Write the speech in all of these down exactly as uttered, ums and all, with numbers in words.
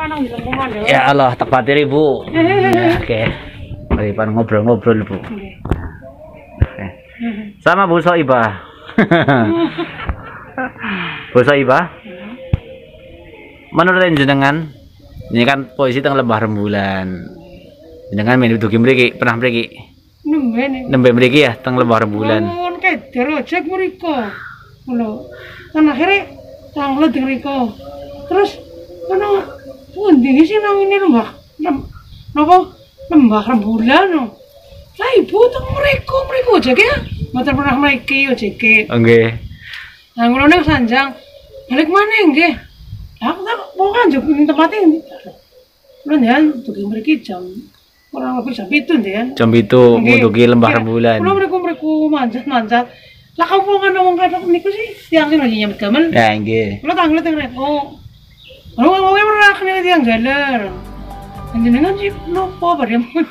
Ya Allah, tak batir Ibu. Ya, oke. Daripada ngobrol-ngobrol Bu. Oke. Sama Bu Soibah. Bu Soibah. Menurut jenengan, ini kan posisi teng lembah rembulan. Jenengan main dugi mriki, pernah mriki? Nembe Nembe mriki ya teng lembah rembulan. Mun keder ojek mriko. Lho. Kan akhirnya tanglet mriko. Terus kono pundi sih nang ini lembah? Napa lembah rembulan no? Lah ibu teng mriko, mriko ojek ya. Mboten pernah mriki ojek. Nggih. Lah ngono nek Sanjang balik maneh nggih. Aku tak mau kan juk tempatnya. Lho nyan dugi mriki jam kurang lebih jam itu deh. Jam itu mudugi lembah rembulan. Kulo mriku-mriku manjat-manjat. Lah kampungan wong kadang niku sih tiyang sing lagi nyambut gamen. Ya nggih. Kulo tanglet teng mriku. Lho wong ora kene tiyang galer. Panjenengan sih nopo badhe mun.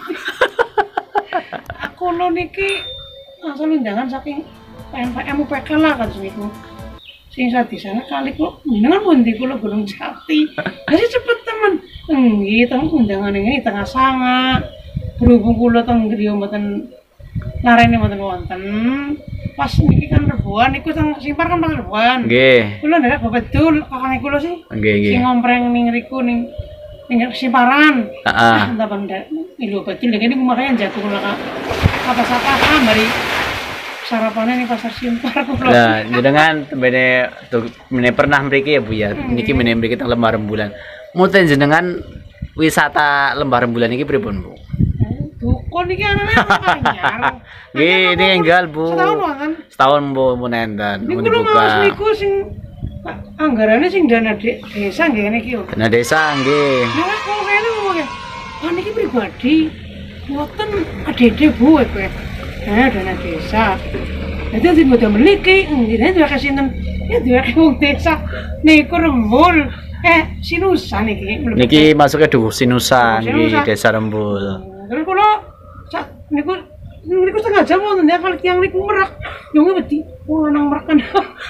Aku lo niki langsung undangan saking P N P M U P K lah kan niku. Sing di sana kali kok jenengan pundi kula Gunung Jati. Jadi cepet temen. Nggih, teng undangan ini tengah sanga. Berhubung kula teng griya mboten larene mboten wonten. Pas niki kan rebuan niku teng Simpar kan pas rebuan. Nggih. Kula ndak betul kakang kula sih. Nggih, nggih. Sing ngompreng ning riku ning ning Simparan. Heeh. Entah bangda. Ilu betul lagi niku makanya jago kula apa-apa mari sarapannya nih pasar Simpar kula. Nah, jenengan bene mene pernah mriki ya Bu ya. Niki mene mriki teng lembah rembulan. Muten jenengan wisata lembah rembulan iki pripun Bu? Dukun iki anane anyar. Nggih, ini enggal Bu. Setahun kan? Setahun Bu mun enten. Niku lho Mas niku sing anggarane sing dana desa nggih niki yo. Dana desa nggih. Nek kok kene ngomongnya. Ah niki pribadi. Mboten adede Bu kowe. Eh dana desa. Jadi nanti mau damel niki, ini dua kasih sinten, ya dua wong desa, niku Rembul, eh Sinusa niki. Niki masuknya duh Sinusa, niki desa Rembul. Terus kalau niku niku setengah jam mau ya kalau tiang niku merak, nyungnya beti, oh nang merak kan.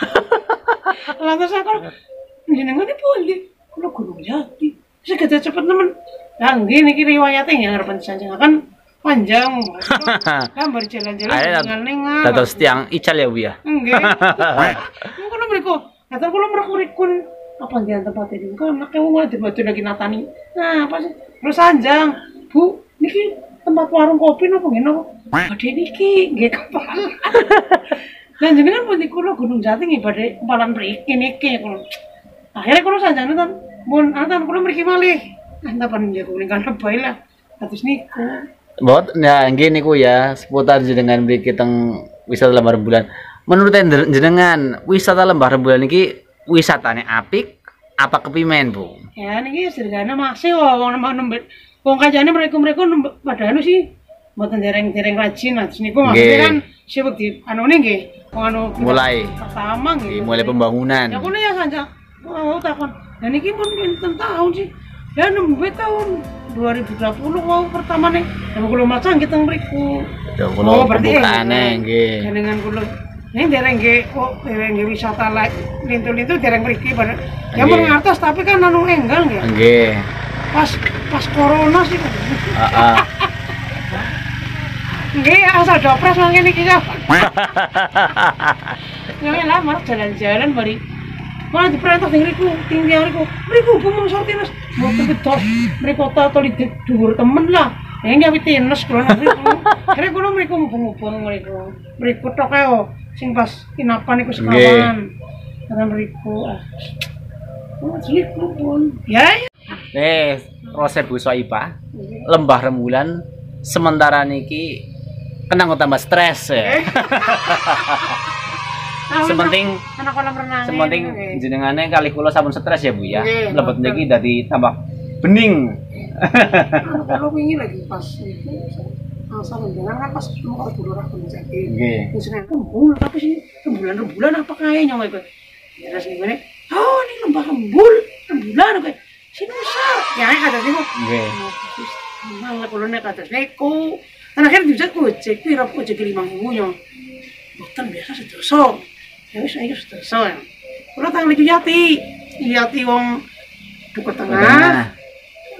Lantas aku, jenengan ini boleh, kalau Gunung Jati, segede cepet temen. Nah, niki riwayatnya yang harapan Sanjang kan. Panjang, kan berjalan-jalan dengan nengar. Dados tiang ical ya Bu ya. Nggih. Ngono mriku. Kata kula mrek-mrekun apa nggih tempat iki. Kan nek wong batu lagi natani. Nah, apa sih? Terus Sanjang, Bu, niki tempat warung kopi napa nggih napa? Badhe niki nggih kepala. Dan jenengan pundi kula Gunung Jati nggih badhe kempalan mriki niki kula. Akhirnya kula Sanjang nonton, mun anten kula mriki malih. Entah panjenengan kuning kan bae lah. Kados niku. Bot, ya nggih niku ya seputar jenengan mriki teng wisata lembah rembulan. Menurut jenengan wisata lembah rembulan iki wisatane apik apa kepimen Bu? Ya niki sederhana masih wong nembe wong kancane mereka-mereka pada anu sih mboten dereng-dereng rajin. Nah niku maksudnya kan sibuk di anune nggih. Wong anu mulai pertama nggih. Mulai pembangunan. Ya kono ya Sanjang. Oh takon. Lah niki pun pinten tahun sih. Ya nembe tahun dua ribu dua puluh wow pertama nih. Yang kula macang kita mriku. Oh, berarti aneh nggih. Dengan kula ini dereng nggih kok dereng nggih wisata lek lintu-lintu dereng mriki pada. Ya mun ngartos tapi kan anu enggal nggih. Nggih. Pas pas corona sih. Heeh. Nggih asal dopres mangke niki ya. Ya lamar jalan-jalan bari. Malah diperintah ning riku, tinggi riku. Riku gumung sortinas. Mboten betos. Mriku tato di dhuwur temen lah. Ya nggih witenes kula niku. Kira kula mriku mubeng-mubeng mriku. Mriku tok ae sing pas inapan iku sekawan. Karena mriku ah. Oh, niku pun. Ya. Nih, Rose Bu Soibah. Lembah rembulan sementara niki kenang tambah stres ya. Sementing anak kolam renang. Sementing jenengane kali kula sampun stres ya Bu ya. Lebet niki dadi tambah bening. Kalau wingi lagi pas itu asal undangan kan pas mau dulu ra Gunung Jati. Nggih. Wis nek kumpul tapi sih rembulan-rembulan apa kae nyong kowe. Ya terus ngene. Oh, ini lembah rembul, rembulan kowe. Sinusa. Ya ada niku. Nggih. Malah kula nek kados niku. Kan akhirnya dijak ojek kuwi ra ojek lima ribu nyong. Boten biasa sedoso. Ya wis ayo sedoso ya. Kula tang Liku Jati. Jati wong Dukuh Tengah.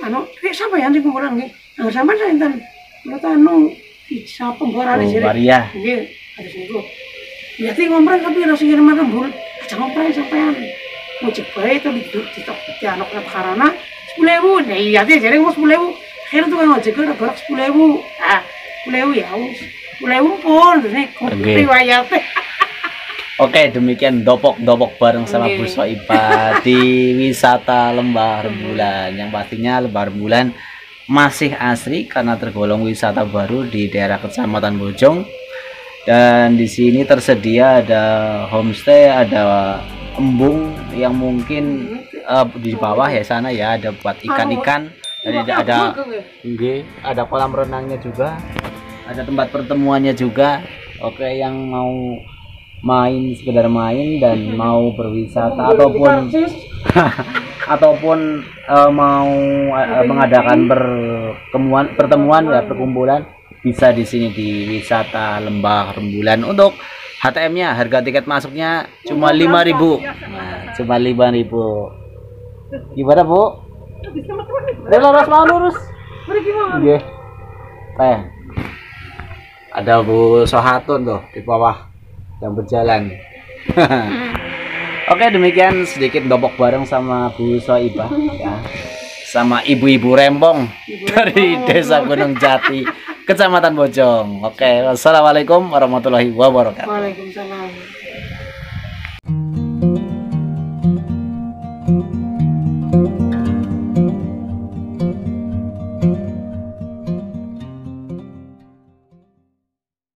anu kayak siapa ya nanti kumpulan nggih nggak sampai saya intan lo anu siapa pemborane Oh, sih Maria. nggih ada singgu ya ti ngompreng tapi rasa kirim rembul aja ngompreng sampean mau cepai itu di di tok di anak anak karena sepuluh ribu nah iya ti jadi mau sepuluh ribu akhirnya tuh kan ngojek udah berak sepuluh ribu ah sepuluh ribu ya wis sepuluh ribu pun ini kopi riwayat Oke, demikian dopok-dopok bareng sama Oke. Bu Soipa di wisata Lembah Rembulan. Yang pastinya Lembah Rembulan masih asri karena tergolong wisata baru di daerah Kecamatan Bojong. Dan di sini tersedia ada homestay, ada embung yang mungkin eh, di bawah ya sana ya ada buat ikan-ikan. Dan ada ada nggih, ada kolam renangnya juga. Ada tempat pertemuannya juga. Oke, yang mau main sekedar main dan mau berwisata ataupun ataupun eh, mau eh, mengadakan pertemuan pertemuan ya perkumpulan bisa di sini di wisata Lembah Rembulan. Untuk H T M-nya harga tiket masuknya cuma lima ribu. Nah, cuma lima ribu. Gimana, Bu? Lurus mau lurus. Iya. Teh. Ada Bu Sohatun tuh di bawah yang berjalan. Oke, demikian sedikit dopok bareng sama Bu Soiba ya. Sama ibu-ibu rempong dari Desa Gunung Jati, Kecamatan Bojong. Oke, wassalamualaikum warahmatullahi wabarakatuh. Waalaikumsalam.